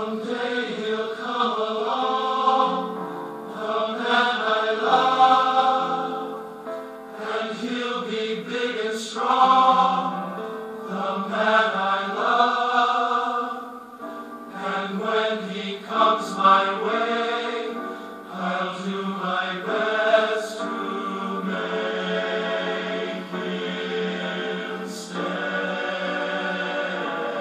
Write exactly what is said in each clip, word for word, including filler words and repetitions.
Someday he'll come along, the man I love, and he'll be big and strong, the man I love. And when he comes my way, I'll do my best to make him stay.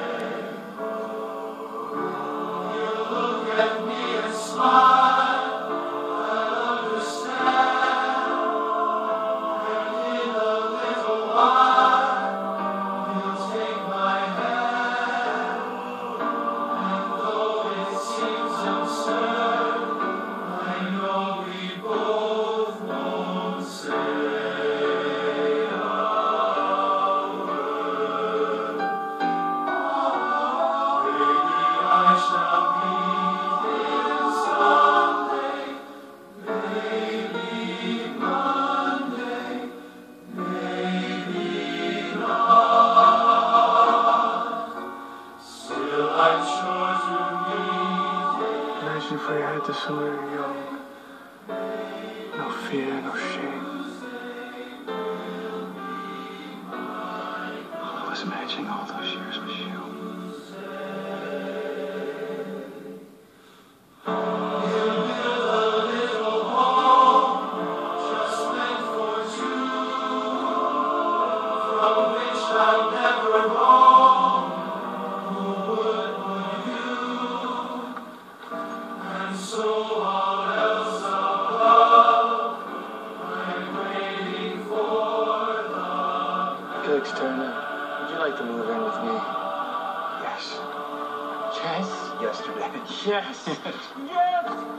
He'll look at me and smile, I'll understand, and in a little while, he'll take my hand, and though it seems absurd, I know we both won't say a word. Maybe I shall meet him someday, maybe Monday, maybe not. Still I'm sure to meet him. Imagine if we had this when we were young. No fear, no shame. All I was imagining all those years was you. He'll build a little home just meant for two, from which I'll never roam. Who would, would you? And so all else above, I'm waiting for the Felix Turner, would you like to move in with me? Yes. Yes? Yesterday. Yes. Yes!